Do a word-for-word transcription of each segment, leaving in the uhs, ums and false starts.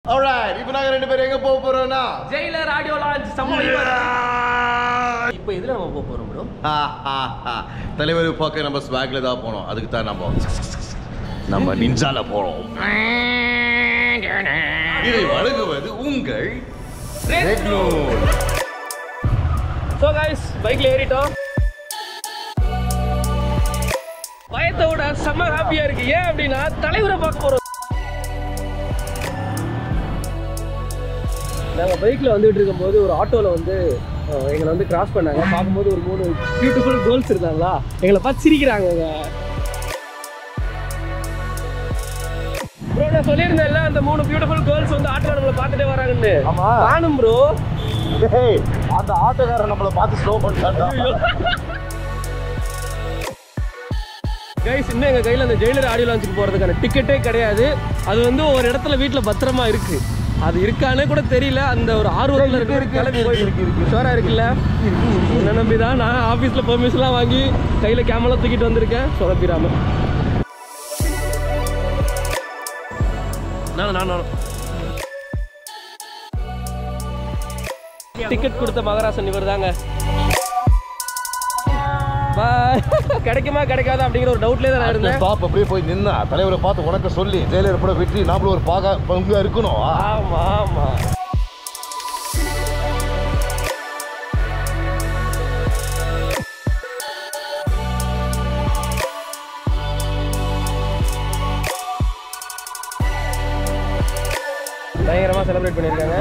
Alright, இப்போ நாங்க ரெண்டு பேரும் எங்க போக போறோம்னா ஜெயிலர் ஆடியோ லான்ச் சம்ம இப்போ இதுல நம்ம போக போறோம் bro. தலைவர் பார்க்க நம்ம ஸ்வாக்ல தான் போறோம். அதுக்கு தான் நம்ம நம்ம நிஞ்சால போறோம். இதை வழங்குவது உங்கள் Rednool. So guys, பைக்ல ஏறிட்டோம். பயத்தோட செம்ம ஹாப்பியா இருக்கு. ஏன் அப்படின்னா தலைவரை பார்க்க போறோம். நாங்கள் பைக்கில் வந்துட்டு இருக்கும்போது ஒரு ஆட்டோவில் வந்து எங்களை வந்து கிராஸ் பண்ணாங்க. பார்க்கும்போது ஒரு மூணு பியூட்டிஃபுல் கேர்ள்ஸ் இருந்தாங்களா, எங்களை பார்த்து சிரிக்கிறாங்க. ப்ரோ நான் சொல்லியிருந்தேன்ல அந்த மூணு பியூட்டிஃபுல் கேர்ள்ஸ் வந்து ஆட்டோவில் நம்மளை பார்த்துட்டே வராங்கன்னு. ஆமாம் காணும் ப்ரோ. அந்த ஆட்டோக்காரன் நம்மளை பார்த்து ஸ்லோ பண்ணிட்டாங்க. கைஸ் இன்னும் எங்கள் கையில் அந்த ஜெயிலர் ஆடியோ லான்ச்சுக்கு போகிறதுக்கான டிக்கெட்டே கிடையாது. அது வந்து ஒரு இடத்துல வீட்டில் பத்திரமா இருக்குது. அது இருக்கானே கூட தெரியல. அந்த ஒரு ஆர்வத்தில் இருக்கு கிளம்பி போயிட்டு இருக்கு. ஷோராக இருக்குல்ல, என்ன நம்பி தான் நான் ஆஃபீஸில் பெர்மிஷன்லாம் வாங்கி கையில் கேமரா தூக்கிட்டு வந்திருக்கேன். சொதப்பிடாம நான் நான் டிக்கெட் கொடுத்த மகராசன் இவர் தாங்க. பாய். கிடைக்குமா கிடைக்காதா அப்படிங்கிற ஒரு டவுட்லேயே தான் நான் இருந்தேன். ஸ்டாப் அப்படியே போய் நின்னா தலைவரை பார்த்து உனக்கு சொல்லி ஜெயிலர் கூட வெற்றி நாமளும் ஒரு பாக பங்கு இருக்கணும். ஆமா ஆமா. பயங்கரமா செலிப்ரேட் பண்ணியிருக்காங்க.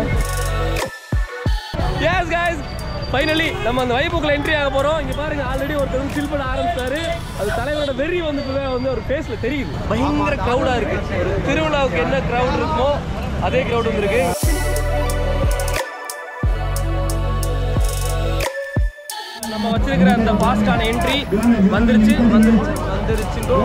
எஸ் கைஸ், ஃபைனலி நம்ம அந்த வைப்புக்குள்ள என்ட்ரி ஆக போறோம். இங்க பாருங்க, ஆல்ரெடி ஒருத்தர் சில் பண்ண ஆரம்பிச்சாரு. அது தலைவரோட வெறி வந்து வந்து ஒரு ஃபேஸ்ல தெரியுது. பயங்கர கிரௌடா இருக்கு. ஒரு திருவிழாவுக்கு என்ன கிரௌட் இருக்குமோ அதே கிரௌட் வந்துருக்கு. நம்ம வச்சிருக்கிற அந்த ஃபாஸ்டான என்ட்ரி வந்துருச்சு வந்துருச்சு வந்துருச்சுங்கோ.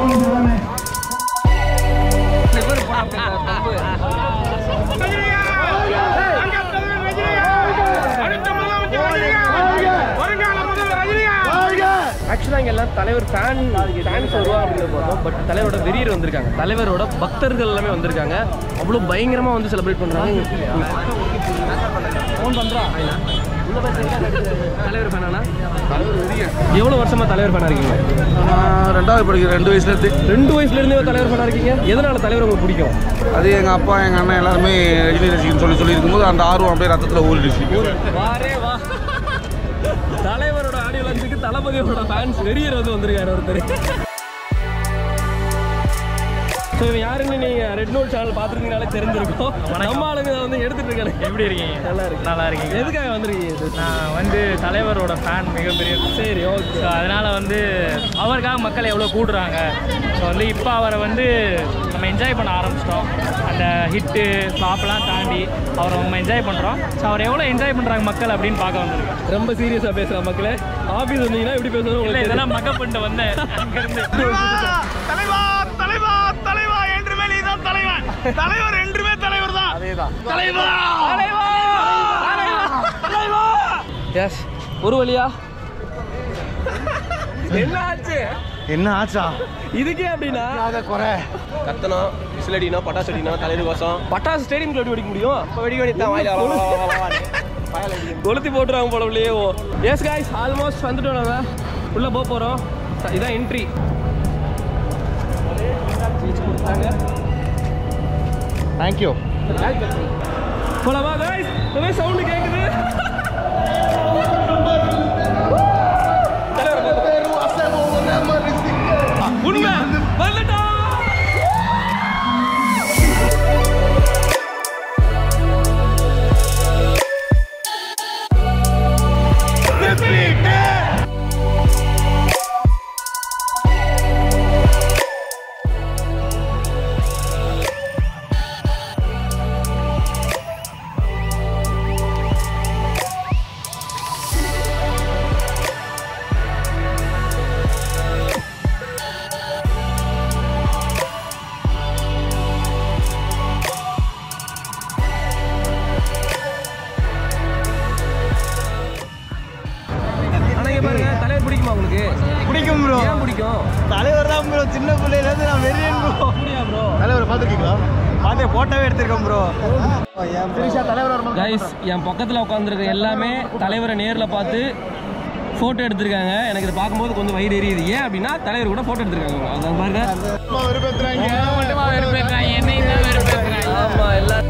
ஆக்சுவலாக இங்கே எல்லாம் தலைவர் ஃபேன் ஃபேன்ஸ் வருவா அப்படின்னு போகிறோம். பட் தலைவரோட வெறியர் வந்திருக்காங்க. தலைவரோட பக்தர்கள் எல்லாமே வந்திருக்காங்க. அவ்வளோ பயங்கரமாக வந்து செலிப்ரேட் பண்ணுறாங்க. ஃபோன் பண்ணுறா தலைவர் ஃபேனானா? தலைவர் வெறியர். எவ்வளோ வருஷமாக தலைவர் ஃபேனாக இருக்கீங்க? ரெண்டாவது படிக்கிற ரெண்டு வயசுலேருந்து ரெண்டு வயசுலேருந்தே தலைவர் ஃபேனாக இருக்கீங்க. எதனால் தலைவர் உங்களுக்கு பிடிக்கும்? அது எங்கள் அப்பா எங்கள் அண்ணன் எல்லாருமே ரஜினி ரசிகன்னு சொல்லி சொல்லி இருக்கும்போது அந்த ஆர்வம் அப்படியே ரத்தத்தில் ஊறிடுச்சு. வாரே வா. தலைவரோட ஆடியோ லான்ச்சுக்கு தளபதியோட ஃபேன்ஸ் வெறியர் வந்து வந்திருக்காரு ஒருத்தர். ஸோ இவன் யாருன்னு நீங்கள் ரெட்னூல் சேனல் பார்த்துருந்தீங்கனாலே தெரிஞ்சிருக்கும். நம்ம ஆளுங்க வந்து எடுத்துட்டு இருக்காங்க. எப்படி இருக்கீங்க? நல்லா இருக்கு. நல்லா இருக்கீங்க. எதுக்காக வந்திருக்கீங்க? நான் வந்து தலைவரோட ஃபேன் மிகப்பெரிய. சரி ஓகே. ஸோ அதனால் வந்து அவருக்காக மக்கள் எவ்வளோ கூடுறாங்க. ஸோ வந்து இப்போ அவரை வந்து நம்ம என்ஜாய் பண்ண ஆரம்பிச்சிட்டோம். அந்த ஹிட்டு ஃப்ளாப்லாம் தாண்டி அவரை நம்ம என்ஜாய் பண்ணுறோம். ஸோ அவர் எவ்வளோ என்ஜாய் பண்ணுறாங்க மக்கள் அப்படின்னு பார்க்க வந்திருக்கேன். ரொம்ப சீரியஸாக பேசுகிறேன் மக்களே. ஆஃபீஸ் வந்தீங்கன்னா எப்படி பேசணும்? இல்லை இதெல்லாம் மக்கள் பண்ணிட்டு வந்தேன். தலைவர் என்றுமே தலைவர் தான். அதேதான் தலைவர். எஸ், ஒரு வழியா என்ன ஆச்சு? என்ன ஆச்சா இதுக்கே அப்படின்னா குறை கத்தனம் விசிலடினா பட்டாசு அடினா தலைவர் கோசம் பட்டாசு ஸ்டேடியம் வெடி வெடிக்க முடியும். இப்போ வெடி வெடித்தான் கொளுத்தி போட்டுருவாங்க போல உள்ளே. எஸ் காய்ஸ், ஆல்மோஸ்ட் வந்துட்டோம். நாங்கள் உள்ளே போக போகிறோம். இதான் என்ட்ரி. கொடுத்தாங்க. தேங்க்யூ. போலாமா காய்ஸ்? இந்த சவுண்டு கேட்குது. உண்மை வந்துட்டோம். பிடிக்கும் பிடிக்கும். தலைவர் தான் ப்ரோ. சின்ன பிள்ளையிலேருந்து நான் வெறியன் ப்ரோ. அப்படியா ப்ரோ? தலைவரை பார்த்துருக்கீங்களா? பாத்தே போட்டோவே எடுத்திருக்கேன் ப்ரோ. கைஸ் என் பக்கத்தில் உட்காந்துருக்க எல்லாமே தலைவரை நேரில் பார்த்து ஃபோட்டோ எடுத்திருக்காங்க. எனக்கு இதை பார்க்கும்போது கொஞ்சம் வயிறு எரியுது. ஏன் அப்படின்னா தலைவர் கூட ஃபோட்டோ எடுத்திருக்காங்க. அதான் பாருங்க. ஆமாம் எல்லாரும்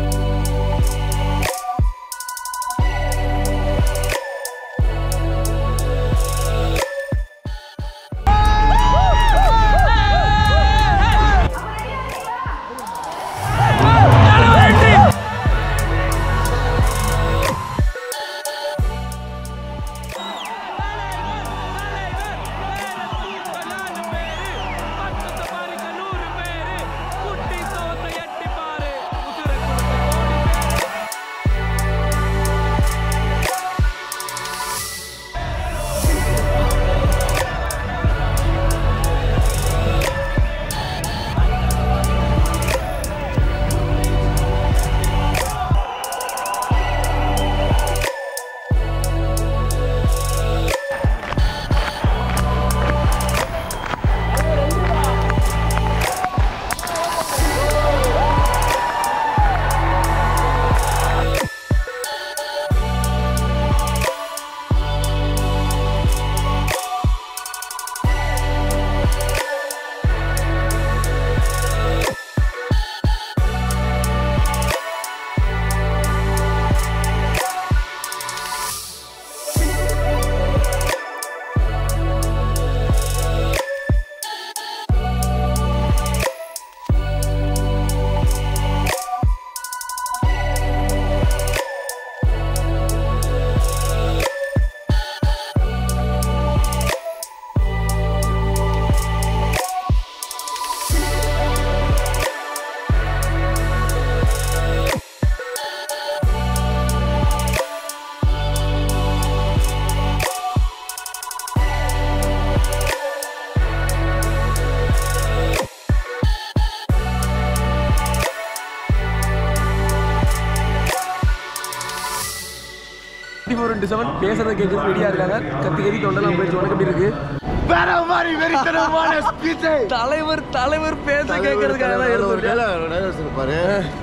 பேசுறத கேட்கறது ரெடியா இருக்காங்க. கத்தி கத்தி தொண்டெல்லாம் போயிடுச்சு. உனக்கு எப்படி இருக்கு? தலைவர் தலைவர் பேச கேட்கறதுக்காக தான் இருப்பாரு.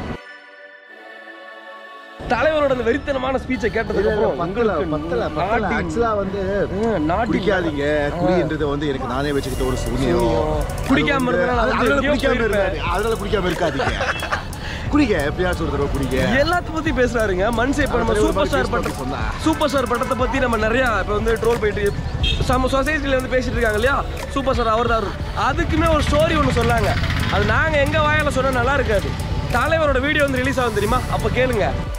தலைவரோட அந்த வெறித்தனமான ஸ்பீச்சை கேட்டதுக்கு அப்புறம் ஆக்சுவலா வந்து குடிக்காதீங்க, குடின்றது வந்து எனக்கு நானே வச்சுக்கிட்ட ஒரு சூழ்நிலை. குடிக்காம அதனால குடிக்காம இருக்காதீங்க, குடிங்க. எப்பயாச்சும் ஒரு தடவை குடிங்க. எல்லாத்த பத்தி பேசுறாருங்க மனுஷன். இப்ப நம்ம சூப்பர் ஸ்டார் பட்டம் சூப்பர் ஸ்டார் பட்டத்தை பத்தி நம்ம நிறைய இப்ப வந்து ட்ரோல் போயிட்டு நம்ம சொசைட்டில வந்து பேசிட்டு இருக்காங்க இல்லையா, சூப்பர் ஸ்டார் அவர் தான். அதுக்குமே ஒரு ஸ்டோரி ஒன்று சொன்னாங்க. அது நாங்க எங்க வாயால சொன்னா நல்லா இருக்காது. தலைவரோட வீடியோ வந்து ரிலீஸ் ஆகும் தெரியுமா, அப்ப கேளுங்க.